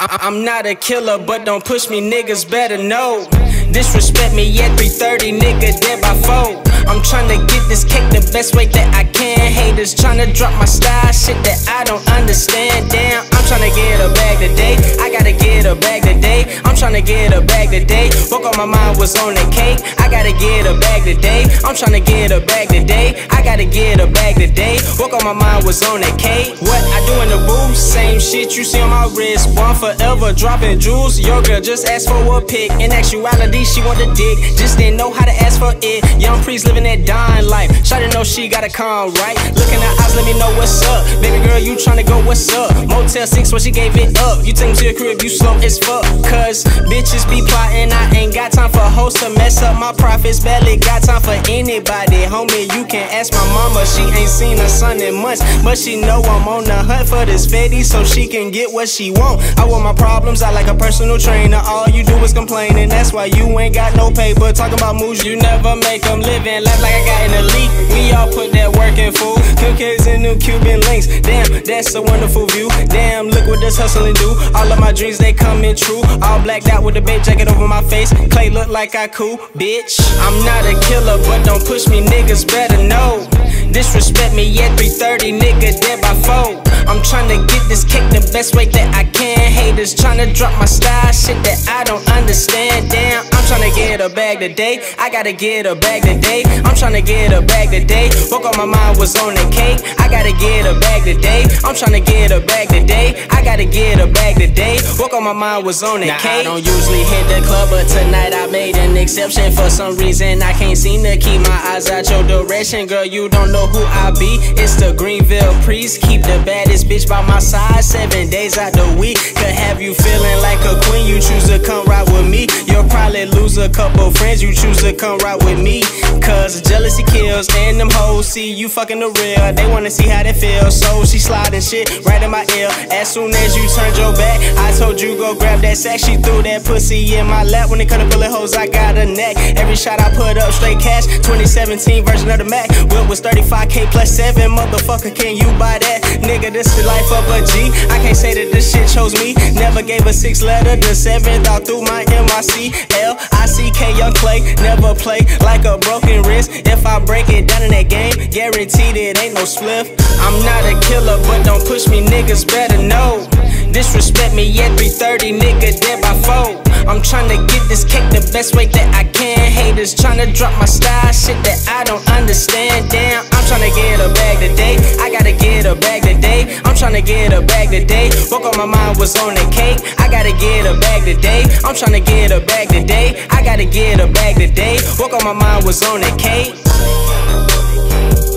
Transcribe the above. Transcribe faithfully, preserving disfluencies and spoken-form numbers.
I I'm not a killer, but don't push me, niggas better know. Disrespect me at three thirty, nigga, dead by four. I'm tryna get this cake the best way that I can. Haters tryna drop my style, shit that I don't understand. Damn, I'm tryna get a bag today. I gotta get a bag today. I'm tryna get a bag today. Woke up, my mind was on the cake. I gotta get a bag today. I'm tryna get a bag today. I gotta get a bag today. Woke up, my mind was on the cake. What I do in the booth, same shit you see on my wrist. One forever dropping jewels. Your girl just asked for a pic. In actuality, she want the dick, just didn't know how to ask for it. Young priest living that dying life. Shawty know she gotta come right. Look in her eyes, let me know what's up. Baby girl, you tryna go, what's up? Motel six when she gave it up. You take me to your crib, you slow as fuck. Cause bitches be plotting, I ain't got time for hoes to mess up my profits. Barely got time for anybody. Homie, you can ask my mama, she ain't seen her son in months, but she know I'm on the hunt for this fetty so she can get what she want. I want my problems, I like a personal trainer. All you do is complain, and that's why you ain't got no paper. Talking about moves, you never make them living life like I got in the league. We all put that work in, fool. Cookies and new Cuban links. Damn, that's a wonderful view. Damn, look what this hustling do. All of my dreams, they coming true. All blacked out with a babe jacket over my face. Clay look like I cool, bitch. I'm not a killer, but don't push me, niggas better know. Disrespect me at three thirty, nigga, dead by four. I'm tryna get this cake the best way that I can. Haters tryna drop my style, shit that I don't understand. Damn, I'm tryna get a bag today. I gotta get a bag today. I'm tryna get a bag today. Woke up, my mind was on the cake. I gotta get a bag today. I'm tryna get a bag today. I gotta get a bag today. Woke up, my mind was on the now, cake. I don't usually hit the club, but tonight I made an exception. For some reason I can't seem to keep my eyes out your direction. Girl, you don't know who I be. It's the Greenville priest. Keep the baddest bitch by my side seven days out the week. Could have you feeling like a queen. You choose to come ride with me. You'll probably lose a couple friends. You choose to come ride with me. Cause jealousy kills, and them hoes see you fucking the real. They wanna see how they feel, so she sliding shit right in my ear. As soon as you turned your back, I told you go grab that sack. She threw that pussy in my lap. When it come to bullet hoes, I got a neck. Every shot I put up straight cash. Twenty seventeen version of the Mac. Whip was thirty-five K plus seven. Motherfucker, can you buy that? Nigga, this the life of a G. I can't say that this shit chose me. Never gave a six letter. The seventh out through my M I C L I C K, young Clay. Never play like a broken wrist. If I break it down in that game, guaranteed it ain't no spliff. I'm not a killer, but don't push me, niggas better know. Disrespect me at three thirty, nigga, dead by four. I'm tryna get this cake the best way that I can. Haters tryna drop my style, shit that I don't understand. Damn, I'm tryna get a bag today. I gotta get a bag today. I'm tryna get a bag today. Woke up, my mind was on the cake. I gotta get a bag today. I'm tryna get a bag today. I gotta get a bag today. Woke up, my mind was on the cake.